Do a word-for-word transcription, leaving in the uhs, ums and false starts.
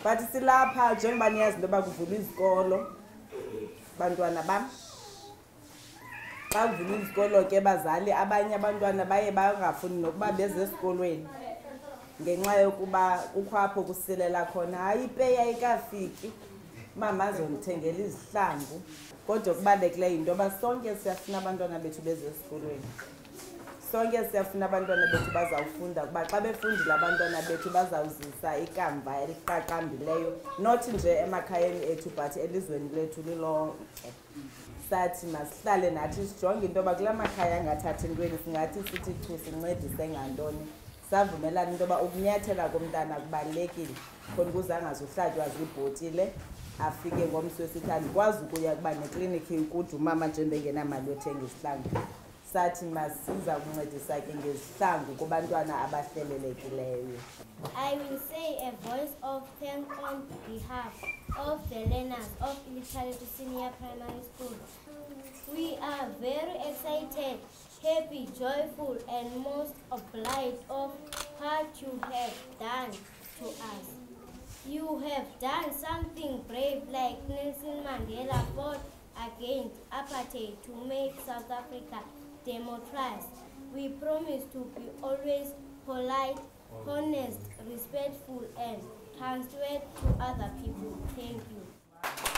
But silapha njengoba niyazi into yoba kuvula izikolo bantwana bam. Xa kuvula izikolo ke bazali abanye abantwana baye bangafuni nokuba beze esikolweni ngenxa yokuba kukho apho kusilela khona. Hayi ipeyi ayikafiki mama azondithengela izihlangu. Kodwa okubalulekileyo yinto yoba sonke siyafuna abantwana bethu beze esikolweni. Sonke siyafuna abantwana bethu bazawufunda kuba xa befundile abantwana bethu bazawuzisa ikamva eliqaqambileyo not nje emakhayeni ethu but elizweni lethu lilonke. Sathi masihlale nathi sijonge into yoba kula makhaya angathathi ntweni singathi sithi chu sincedise ngantoni. Savumelana into yoba ukunyathela komntana kubalulekile khona ukuze angazuhlatywa ziibhotile afike ngomso wesithi andikwazi ukuya kuba neklinikhi ikude umama nje bengenamali yothenga izihlangu. Sathi masiza kuncedisa ke ngezihlangu kubantwana abahlelelekileyo. I will say a voice of thanks on behalf of the learners of Ilichaleti Senior Primary School. We are very excited, happy, joyful, and most obliged of what you have done to us. You have done something brave like Nelson Mandela fought against apartheid to make South Africa democracy. We promise to be always polite, honest, respectful, and transparent to other people. Thank you.